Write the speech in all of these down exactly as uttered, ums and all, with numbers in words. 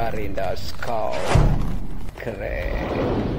Marindaskau keren.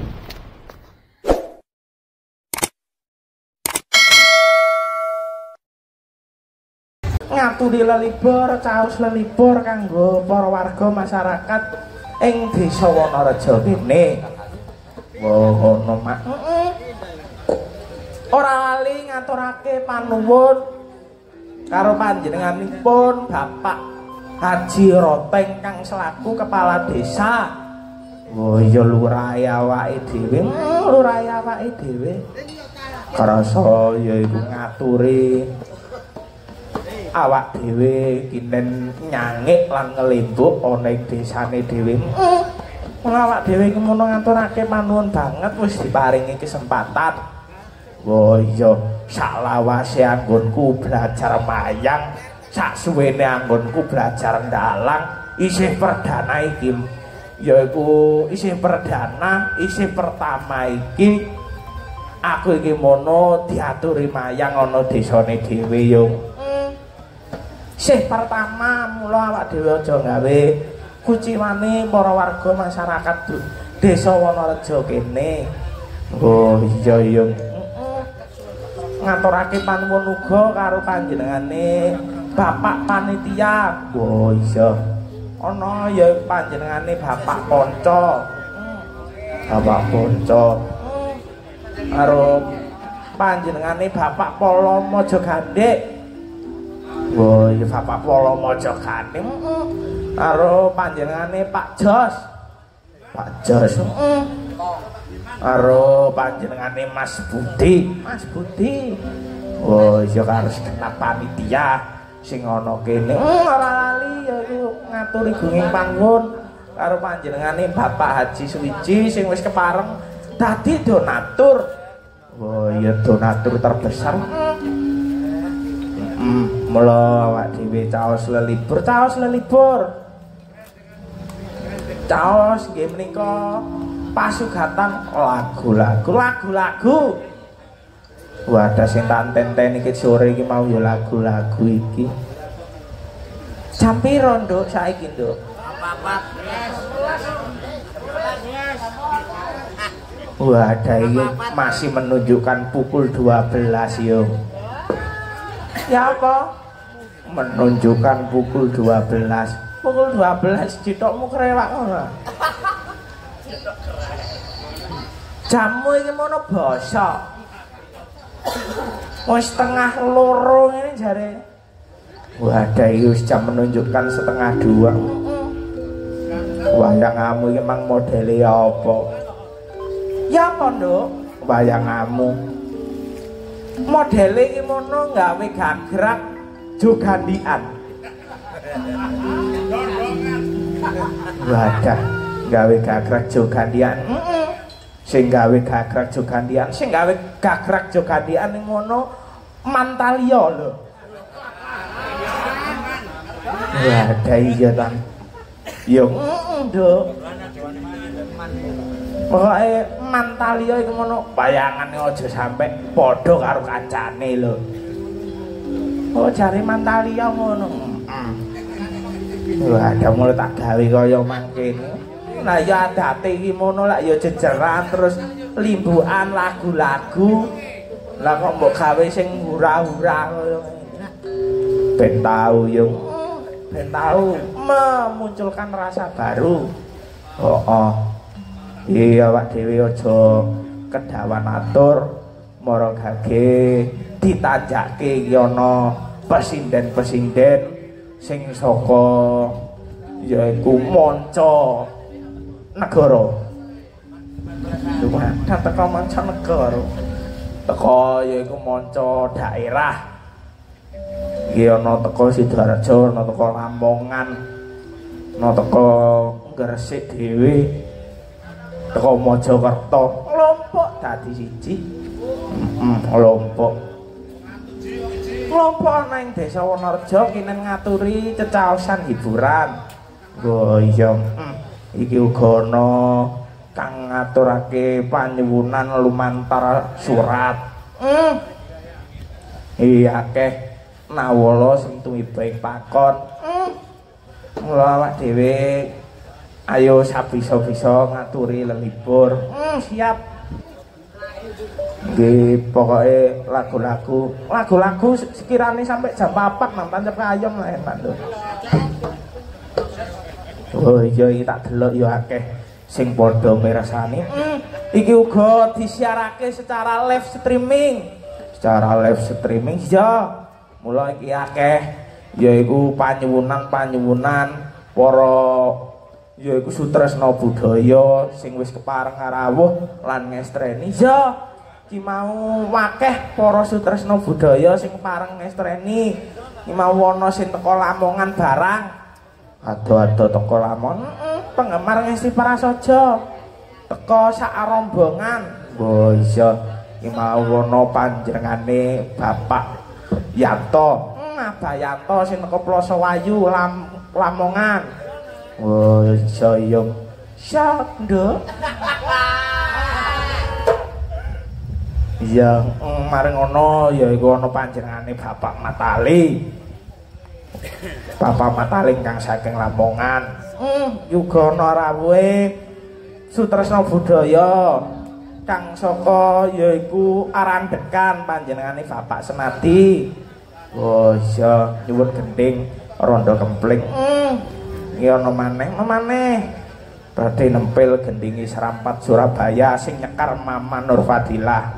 Ngaturi lelibur, caos lelibur kanggo para warga masyarakat ing Desa Wonorejo kene. Wah, ngono mak. Heeh. Ora lali ngaturake panuwun karo panjenenganipun Bapak Haji Roteng kang selaku kepala desa. Oh iya lurahe awake dhewe, lurahe awake dhewe. Karasa ya iku ngaturi awak dhewe kinen nyangik lan ngelembuk ana ing desane dhewe. Heeh. Awak dhewe iki mono ngaturake panuwun banget wis diparingi kesempatan. Oh iya saklawase anggonku belajar mayang, sak suwene anggonku belajar ndalang, isih perdana iki yaiku isih perdana, isih pertama iki aku iki mono diaturi mayang ana desane dhewe yo. Sih pertama mula awak dhewe aja gawe kuciwane para warga masyarakat Desa Wonorejo kene. Oh iya iya. Ngaturake panuwun uga karo panjenengane Bapak Panitia. Oh iya. Ana ya panjenengane Bapak Ponco. Bapak Ponco. Karo panjenengane Bapak Polo Mojogandhik. Wah, ya Bapak Polo Mojogandhik. Heeh. Karo panjenengane Pak Jos. Pak Jos. Heeh. Karo panjenengane Mas Budi. Mas Budi. Wah, ya karo segenap panitia sing ana kene. Heeh, ora lali ya iku ngaturi gunging panuwun karo panjenengane Bapak Haji Suwiji sing wis kepareng dadi donatur. Wah, ya donatur terbesar. Heeh. Mula awak dhewe caos lelibur, caos lelibur. Caos nggih menika pasugatan lagu-lagu, lagu-lagu. Wadah sing tak tenten iki sore iki mau ya lagu-lagu iki. Jam piro, Nduk, saiki, Nduk? Papat. Wadah iki masih menunjukkan pukul dua belas yo. Ya apa? Menunjukkan pukul dua belas. Pukul dua belas cithokmu krewak ora? Jamu iki mono basa. Wis setengah loro ngene jare. Wadah iki wis jam menunjukkan setengah dua. Wayangamu iki mang modele apa? Ya apa, Nduk? Wayangamu. Modele iki mono gawe gagrak jogandian. Wadah, gawe gagrak jogandian. Heeh. Sing gawe gagrak jogandian, sing gawe gagrak jogandian ning ngono Mantalia lho. Wadah iya ta. Yo, heeh, Nduk. Pokoke Mantalia iku ngono, bayangane aja sampe padha karo kancane lho. Oh, jare Mantalia ngono. Heeh. Wah, ada mulai tak gawe kaya mangkene. Nah ya adate iki mono lak ya jejeran terus limbukan lagu-lagu. Lah kok mbok gawe sing hura-hura kaya ngene. Ben tau yo. Ben tau memunculkan rasa baru. Oh, oh. Iya awak dhewe aja kedawan atur mara gage ditanjake iki ana presiden-presiden sing saka yaiku manca negara. Cuma teko manca negara. Teko yaiku manca daerah. Iki ana teko Sidoarjo, ana teko Lamongan, ana teko Gresik dhewe. Teko Mojokerto, Lombok dadi siji. Heeh, Lombok. Lombok ana ing Desa Wonorejo kinen ngaturi cecaosan hiburan. Oh iya, heeh. Iki uga ana kang ngaturake panyuwunan lumantar surat. Heeh. Iya akeh nawala sing tumiba ing pakon. Heeh. Mula awak dhewe Ayo sabisa-bisa ngaturi lelibur. Hmm, siap. Nggih, pokoke lagu-lagu, lagu-lagu sekiranya sampai jam papat nang Tancap Kayom lah enak lho. Oh iya iki tak delok ya akeh sing padha mirsani. Hmm, iki uga disiarake secara live streaming. Secara live streaming ya. Mula iki akeh yaiku panyuwunan-panyuwunan para yaiku sutresna budaya sing wis kepareng rawuh lan ngestreni. Ya, iki mau akeh para sutresna budaya sing kepareng ngestreni. Iki mau ana sing teko Lamongan barang. Ado-ado teko Lamongan, heeh, penggemar Ngesti Prasaja. Teko sak rombongan. Oh iya, iki mau ana panjenengane Bapak Yanto. Nah, Pak Yanto sing teko Ploso Wayu Lam, Lamongan. Oh iya iya. Siap, Nduk. Iya, maring ngono ya iku ana panjenengane Bapak Matali. Bapak Matali kang saking Lamongan. Hmm, juga ana rawuhe sutresna budaya kang saka yaiku Arandekan panjenengane Bapak Senadi. Oh iya, nyuwun gending rondo kempling. Hmm. Iki ana maneh, maneh. Badhe nempel gendingi Serampat Surabaya sing nyekar Mama Nur Fadilah.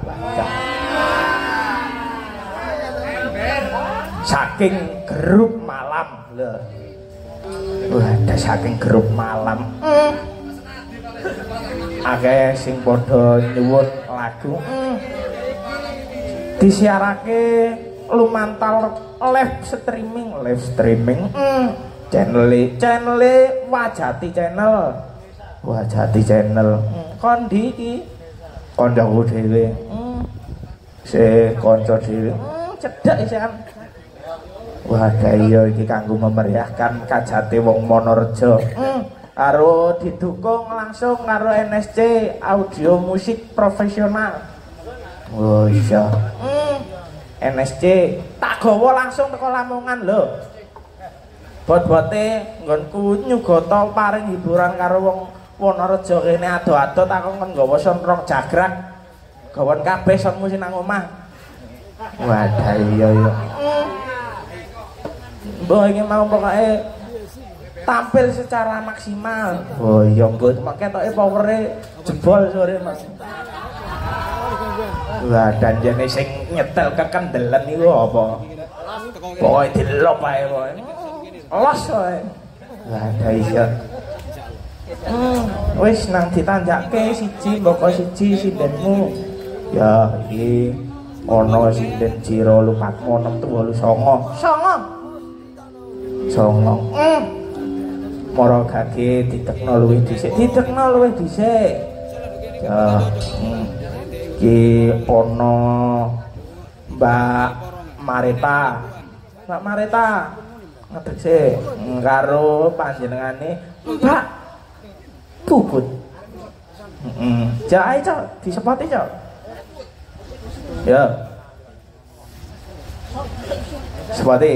Saking grup malam lho. Wah, ada saking grup malam. Hmm. Akeh sing padha nyuwun lagu. Hmm. Disiarake lumantar live streaming, live streaming. Hmm. Channel channel Wajati channel. Wajati channel. Hmm. Kondi iki kancaku dhewe. Hmm. Se kanca dhewe. Hmm, cedhak isian. Wah, iya iki kanggo memeriahkan kajate wong Monorejo. Hmm. Karo didukung langsung karo N S C audio musik profesional. Oh iya. Hmm. N S C tak gawa langsung teko Lamongan lho. Bot-bote nggonku nyugata paring hiburan karo wong Wonorejo kene ado-ado tak kon nggawa son rock jagrak. Gawon kabeh sonmu sing nang omah. Wadah iya iya. Mbah iki mau pokoke tampil secara maksimal. Oh iya mbah cuma ketoke powere jebol sore Mas. Wah danjane sing nyetel kekendelen iku apa? Pokoke dilop ae pokoke. Los wae. Wah iya. Hmm, wis nang ditanjake siji mboko siji sindenmu. Ya iki ana sinden Jiro Lupatmo enam tuwolu songo. Songo. Songo. Hmm. Mara gage ditekno luwih dhisik. Ditekno luwih dhisik. Ya. Hmm. Iki ana Mbak Mareta. Mbak Mareta ngedekse karo panjenengane Mbak Puput. Heeh. Jae, Cok, disepoti, Cok. Ya. Sepoti.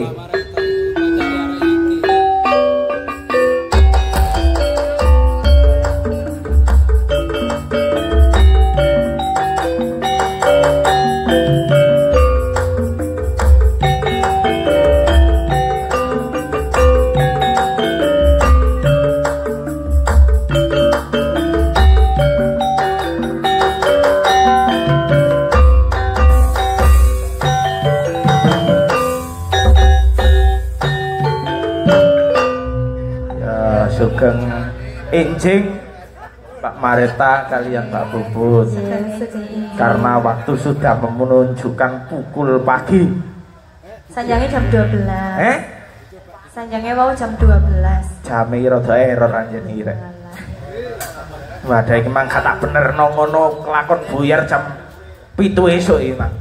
Sugeng enjing Pak Mareta kalian Mbak Bubut. Karena waktu sudah menunjukkan pukul pagi. Sanjangnya jam dua belas. Eh? Sanjangnya mau jam dua belas. Jame rada error anjen iki rek. Wadah iki mangka tak bener ngono kelakon buyar jam pitu esuk iki, Pak.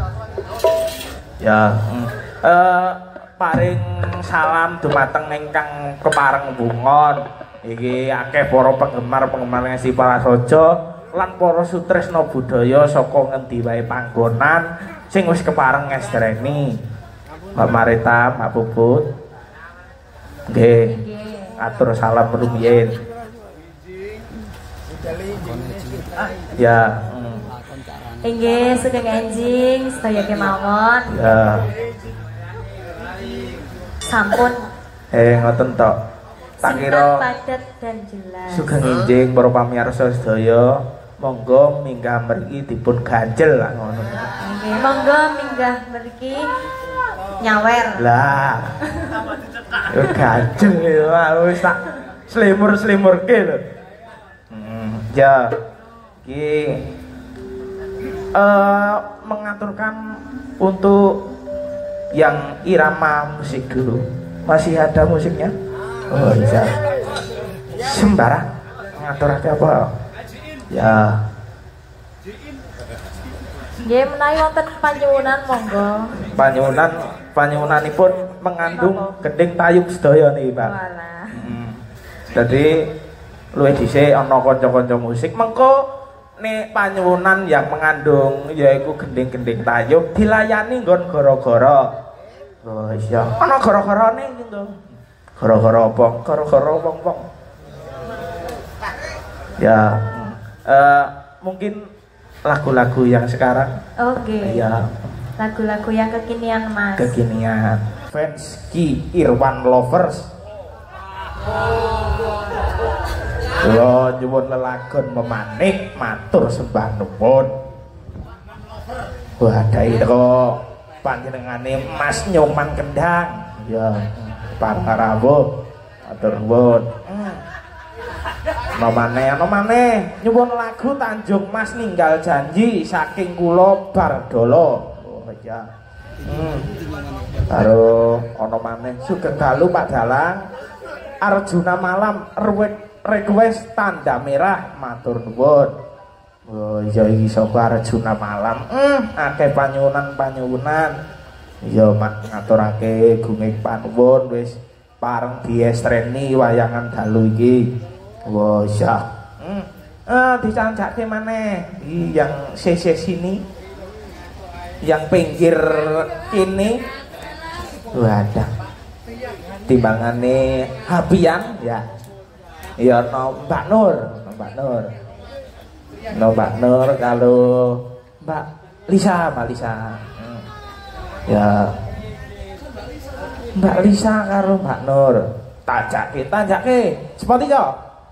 Ya, mm. eh paring salam dumateng ingkang kepareng bungon. Iki akeh para penggemar-penggemar Ngesti Prasaja lan para sutresna budaya saka ngendi wae panggonan sing wis kepareng ngestreni. Mbak Mareta, Mbak Puput. Nggih. Atur salam rumiyin. Ya. Hmm. Inggih sugeng enjing sedaya kemawon. Ya. Sampun. Eh ngoten tok. Tak kira padat dan jelas. sugeng enjing para pamirsa sedaya, monggo minggah mriki dipun ganjel lah ngono. Nggih, monggo minggah mriki nyawer. Lah. Yo ganjel ya wis tak slimur-slimurke lho. Hmm, ya. Ki eh mengaturkan untuk yang irama musik dulu. Masih ada musiknya? Oh iya. Sembarang ngatur apa? Ya. Nggih menawi wonten panyuwunan monggo. Panyuwunan panyuwunanipun mengandung gending tayub sedaya niki, Pak. Walah. Hmm. Jadi luwih dhisik ana kanca-kanca musik mengko nek panyuwunan yang mengandung yaiku gending-gending tayub dilayani nggon gara-gara. Oh iya, ana gara-garane gitu. Gara-gara apa? Gara-gara wong-wong. Ya, uh, mungkin lagu-lagu yang sekarang. Oke. Ya. Lagu-lagu yang kekinian, Mas. Kekinian. Fans Ki Irwan Lovers. Kula nyuwun lelagon memanik matur sembah nuwun. Wah, dai kok panjenengane Mas Nyoman Kendang. Ya, Pangarawo. Matur nuwun. Ana maneh, ana maneh nyuwun lagu Tanjung Mas Ninggal Janji saking kula Bardolo. Oh ya. Hmm. Karo ana maneh Sugeng Dalu Pak Dalang. Arjuna Malam request tanda merah matur nuwun. Oh iya iki saka Arjuna Malam. Hmm, akeh panyuwunan-panyuwunan. Ya mak ngaturake gunging panuwun wis pareng diestreni wayangan dalu iki. Wah, ya. Hmm. Ah, dicancake maneh. Iki yang sisi sini. Yang pinggir ini. Wadah. Timbangane Habian ya. Ya no Mbak Nur, Mbak Nur. No Mbak Nur kalau Mbak Lisa, Mbak Lisa. Hmm. Ya. Mbak Lisa karo Mbak Nur. Tajake, tajake. Seperti yo.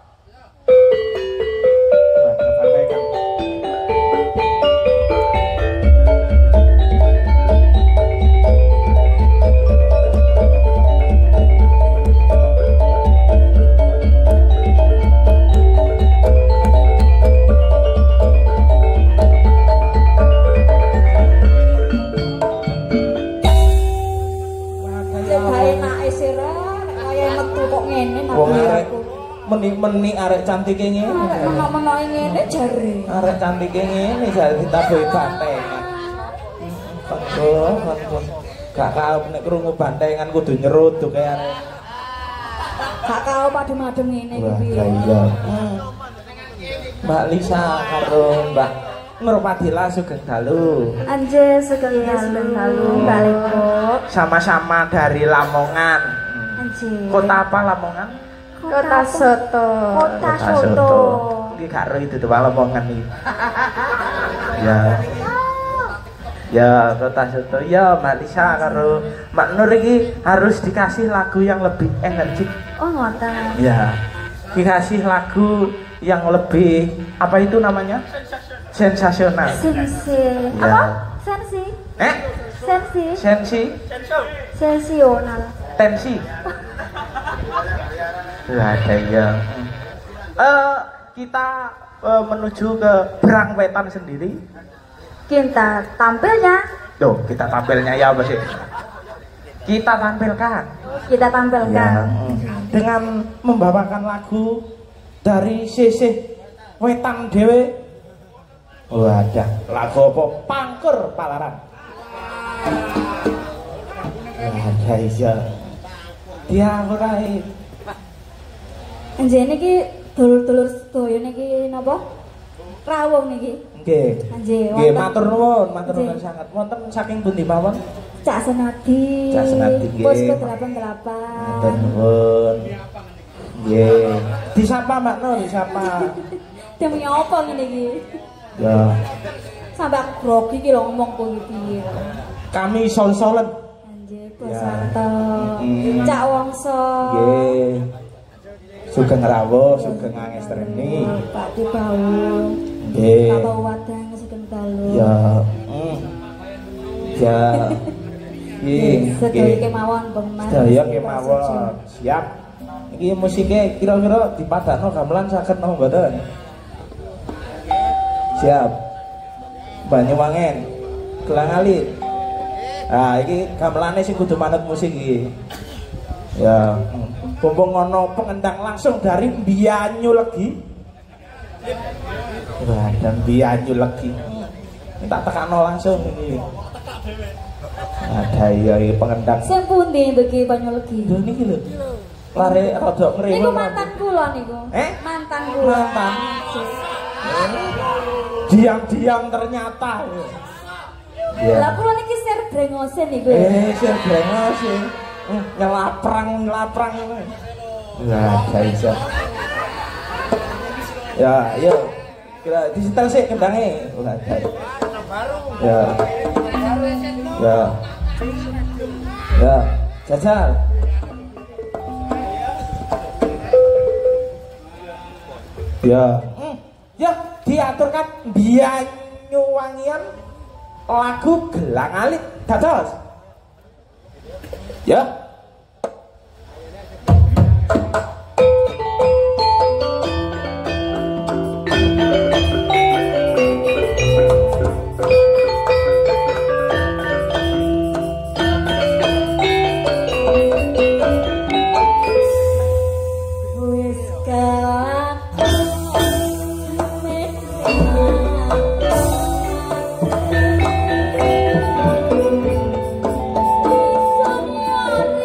Meni-meni arek cantike ngene. Menak-menak ngene jare. Arek cantike ngene jare ditabuhi bantengan. Betul, betul. Gak kau nek krungu bantengan kudu nyeruduk kae arek. Gak kau padem-adem ngene iki piye. Iya. Mbak Lisa karo Mbak Nur Padilla Sugeng Dalu. Anje Sugeng Dalu, Mbak Leko. Sama-sama dari Lamongan. Anje. Kota apa Lamongan? Kota Soto. Kota Soto. Iki gak ero itu Lamongan iki. Ya. Ya, Kota Soto. Ya, Mbak Lisa karo Mbak Nur iki harus dikasih lagu yang lebih energik. Oh, ngoten. Ya. Dikasih lagu yang lebih apa itu namanya? Sensasional. Sensi. Ya. Apa? Sensi. Eh? Sensi. Sensi. Sensional. Tensi. Lah ada ya. Eh kita uh, menuju ke Berang Wetan sendiri. Kita tampilnya. Tuh, kita tampilnya ya apa sih? Kita tampilkan. Kita tampilkan. Ya, dengan membawakan lagu dari sisih wetan dhewe. Oh ada lagu apa? Pangkur Palaran. Ada iya. Dia mulai Anjene iki dulur-dulur sedaya niki napa? Rawuh niki. Nggih. Anjir. Nggih, matur nuwun, matur nuwun sangat. Wonten saking pundi mawon? Cak Senadi. Cak Senadi nggih. Posko delapan puluh delapan. Matur nuwun. Nggih. Disapa Mbak Nur, disapa. Demi apa ngene iki? Ya. Sampai aku grogi ki lho ngomong kuwi piye. Kami sol-solen. Anjir, Ya. Bosanto. Mm. Cak Wongso. Nggih. Sugeng rawuh, sugeng angestreni. Pak Di Bau. Nggih. Bapak Wadang sugeng dalu. Ya. Mm. Ya. Nggih. Sedaya kemawon Bang Mas. Sedaya kemawon. Siap. Iki musiknya kira-kira dipadakno gamelan saged napa mboten? Siap. Banyuwangen. Gelang alit. Nah, iki gamelane sing kudu manut musik iki. Ya, mumpung ngono pengendang langsung dari Bianyu Legi. Wah, dan Bianyu Legi. Tak tekano langsung ini. Ada ya iki pengendang. Sing pundi bagi Banyulegi? Lho niki lho. Lare rada Niku ngrewel. mantan kula niku. Eh? Mantan kula. Mantan. Diam-diam ternyata. Ya. Lah kula niki ser brengosen niku. Eh, sir brengos sih. Hmm, nyelaprang nyelaprang. Lah, bisa. Ya, ayo. Kira disetel sih kendange. Ora ada. Ya. Ya. Ya, jajal. Ya. Hmm. Ya, diaturkan Banyuwangian lagu Gelang Alit dados. Ya. Wis kaku mesra.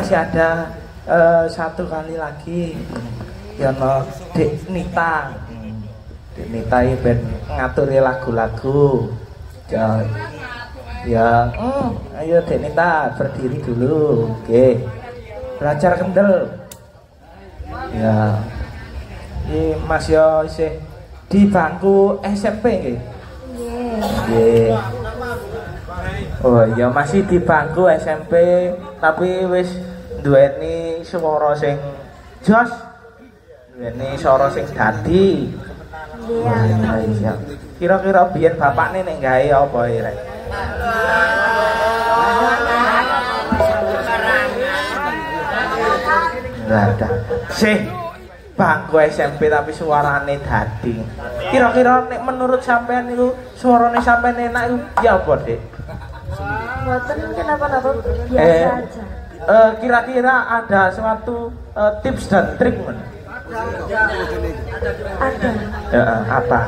masih ada uh, satu kali lagi. Ya no Dek Nita. Dek Nita iki ben ngaturi lagu-lagu. Ya. Ya, hmm, ayo Dek Nita berdiri dulu. Oke. Belajar kendel. Ya. Ini Mas yo isih di bangku S M P nggih. Nggih. Oh iya masih di bangku S M P tapi wis duweni swara sing jos. Duweni swara sing dadi. Iya. Kira-kira biyen bapakne nek gawe apa rek? Enggak ada. Sih bangku S M P tapi suarane dadi. Kira-kira nek menurut sampean niku suarane sampean enak iku ya apa, Dik? Mboten kenapa-napa biasa eh, aja. Eh kira-kira ada suatu eh, tips dan trik men? Ada. Ya, apa?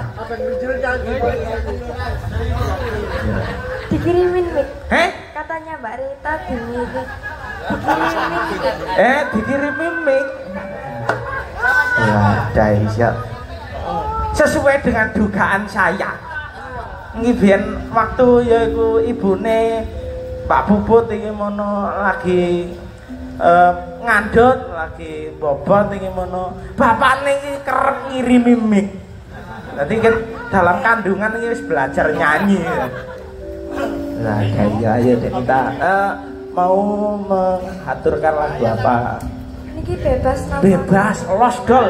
Dikirimin mic. Heh? Katanya Mbak Rita dikirimin. Dikirimin mic. Eh, dikirimin mic. Ya, Daisya. Sesuai dengan dugaan saya. Ngibian waktu yaiku ibune Pak Bubut iki mono lagi uh, ngandut lagi bobot iki mono. Bapakne iki kerep ngirimi mic. Dadi kan dalam kandungan iki wis belajar nyanyi. Lah kaya ayo deh kita uh, mau mengaturkan lagu apa? Niki bebas nama. Bebas, los dol.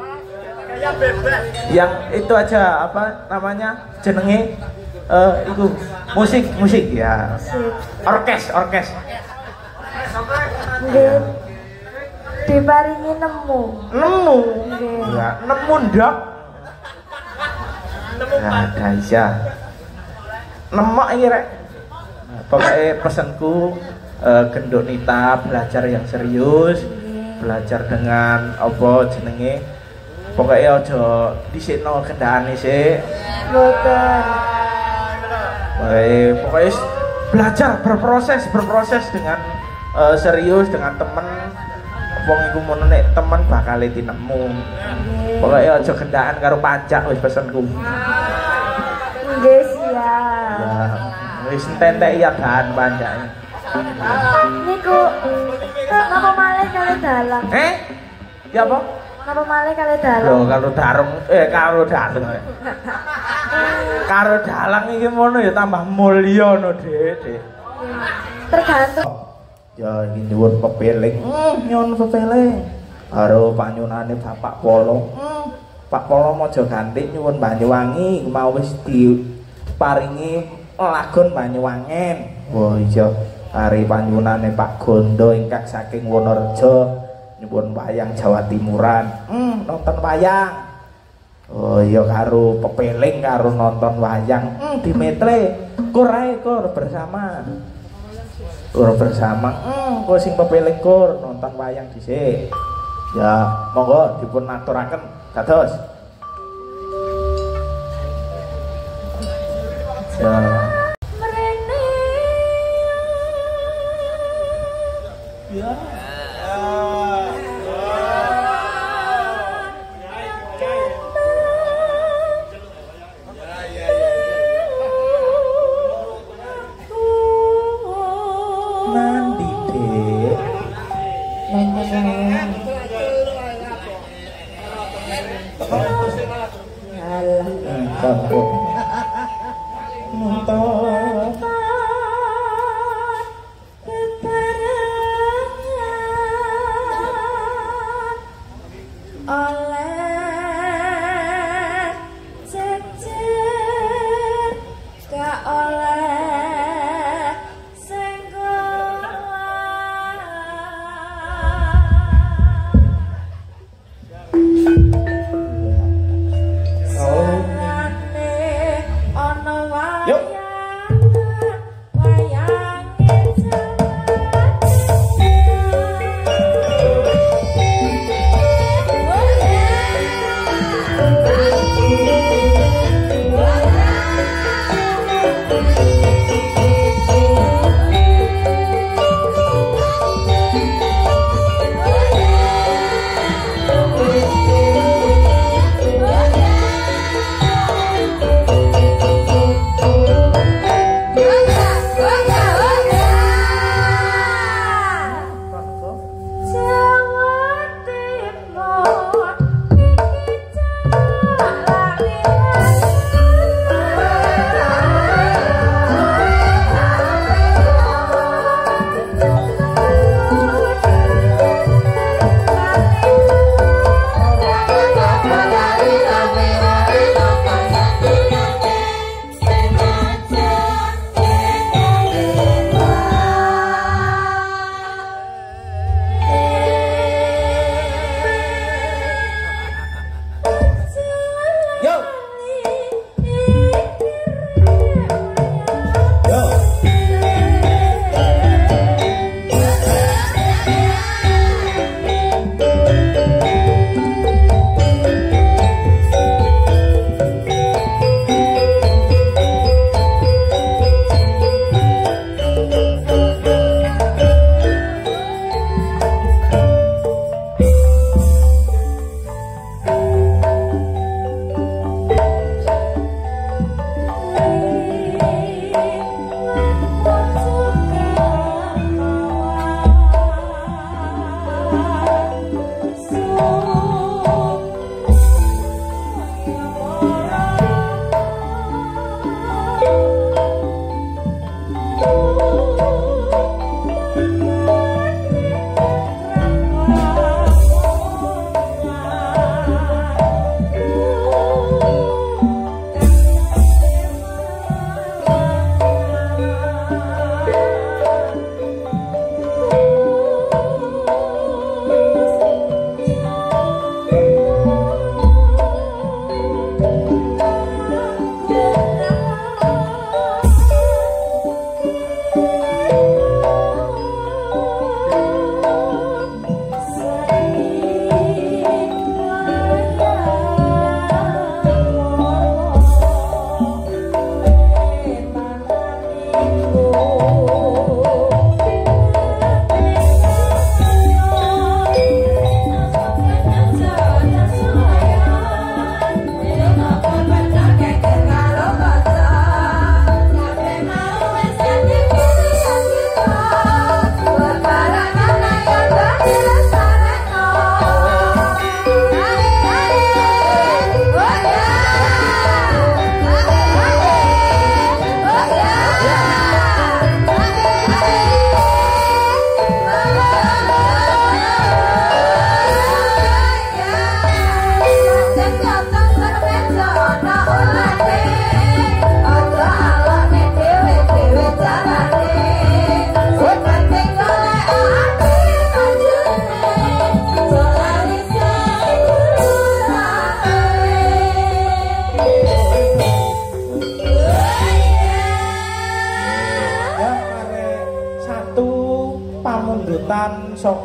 Yang itu aja apa namanya jenenge uh, itu musik musik ya orkes orkes nggih diparingi nemu nemu nggih ya nemu ndok nah Daisya nemok iki rek pokoknya pesanku uh, genduk Nita belajar yang serius belajar dengan apa jenenge pokoknya aja disikno kendaraane sik. Mboten. Pokoknya, pokoknya belajar berproses berproses dengan uh, serius dengan temen. Wong iku mono nek temen bakal tinemu. Pokoknya aja gendaan karo pajak wis pesenku. Nggih siap. Ya, wis entek ya bahan panjake. Niku napa malih kali dalang? Eh? Ya apa? Napa malih kali dalang? Loh, kalau darung eh karo dalang. Karo dalang iki ngono ya tambah mulya no, Dik, Dik. Tergantung. Ya iki nyuwun pepeling. Hmm, nyuwun pepeling. Karo panyunane Bapak Polo. Hmm, Pak Polo Mojo Ganti nyuwun Banyuwangi mau wis diparingi lagon Banyuwangen. Wah iya, ari panyunane Pak Gondo ingkang saking Wonorejo. Nyuwun wayang Jawa Timuran. Hmm, nonton wayang. Oh iya karo pepeling karo nonton wayang. Hmm, di Metre. Kur ae kur bersama. Kur bersama. Hmm, kok sing pepeling kur nonton wayang dhisik. Ya, monggo dipun aturaken dados. Ya. Ya. Nandi Dek. Alah, engkau nonton oleh jejer gak oleh senggolan oh sangane ana Yuk. wayang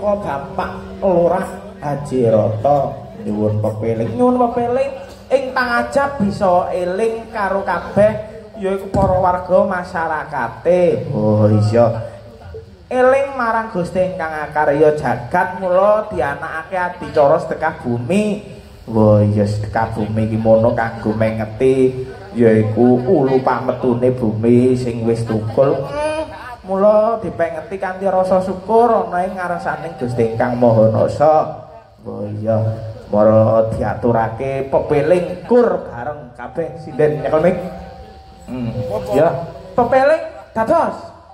saka Bapak Lurah Haji Rata nyuwun pepeling nyuwun pepeling ing pangajab bisa eling karo kabeh yaiku para warga masyarakate. Oh iya. Eling marang Gusti ingkang akarya jagat mula dianakake adicara sedekah bumi. Wah iya sedekah bumi iki mono kanggo mengeti yaiku ulu pametune bumi sing wis tukul. Mula dipengeti kanthi rasa syukur ana ing ngarsaning Gusti ingkang Maha Nasa. Wah iya mara diaturake pepeling kur bareng kabeh sinden nyekel mik. Hmm. Ya, pepeling dados.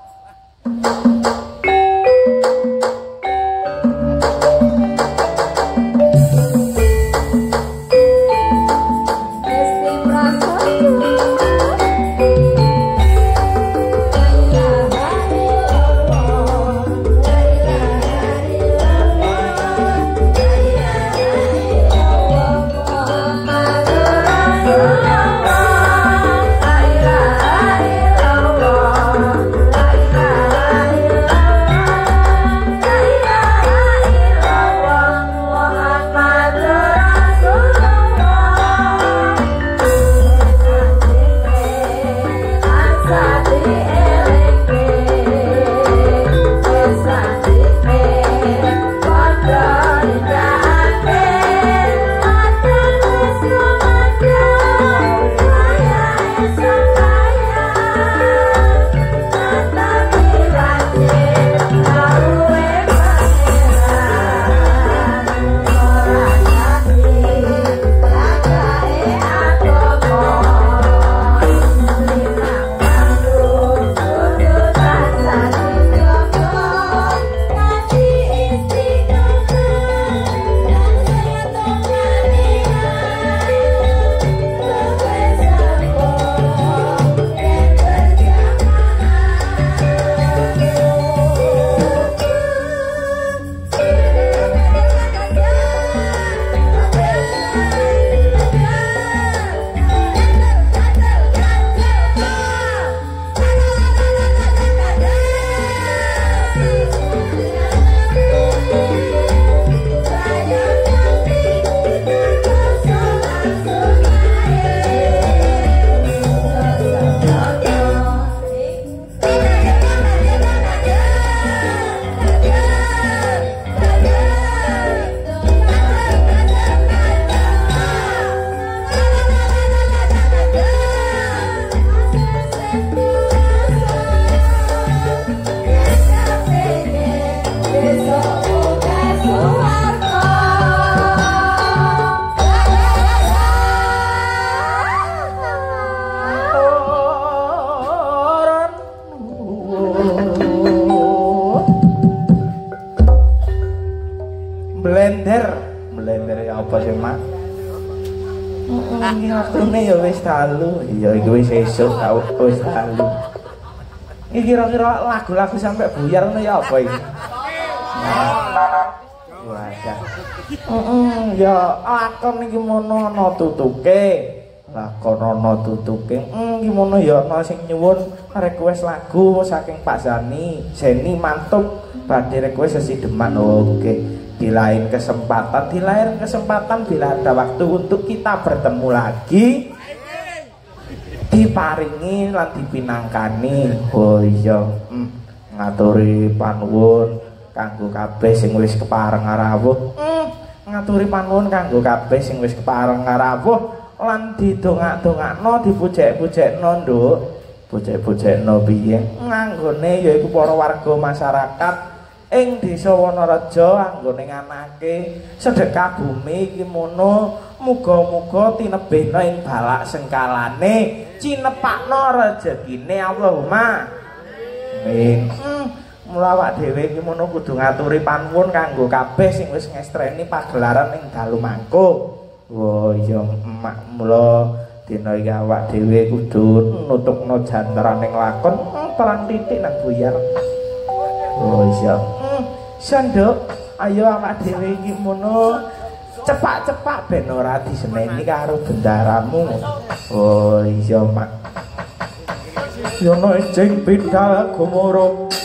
Blender, blender ya apa sih mak? Ini waktune ya wis dalu, iya iki wis esuk tau wis dalu. Iki kira-kira lagu-lagu sampai buyar ngono ya apa iki? Wadah. Heeh, ya lakon iki mono ana tutuke. Lakon ana tutuke. Hmm, iki mono ya ana sing nyuwun request lagu saking Pak Zani. Zeni mantap badhe request sesi deman. Oke. Di lain kesempatan, di lain kesempatan bila ada waktu untuk kita bertemu lagi, diparingi lan dipinangkani. Oh iya, hmm, ngaturi panuwun kanggo kabeh sing wis kepareng rawuh. Hmm, ngaturi panuwun kanggo kabeh sing wis kepareng rawuh lan didongak-dongakno, dipujek-pujekno, Nduk. Pujek-pujekno piye? Nganggone yaiku para warga masyarakat ing Desa Wonorejo anggone nganake sedekah bumi iki mono muga-muga tinebehna ing balak sengkalane cinepakno rezekine Allahumma amin. Hmm, mula awak dhewe iki mono kudu ngaturi panuwun kanggo kabeh sing wis ngestreni pagelaran ing dalu mangko. Wah iya emak mula dina iki awak dhewe kudu nutukno jantraning lakon hmm, perang titik nang buyar. Oh iya. Hmm, Sanduk, ayo awak dhewe iki mono cepak-cepak ben ora diseneni karo bendaramu. Oh iya, Mak. Yono ejeng bidal gumoro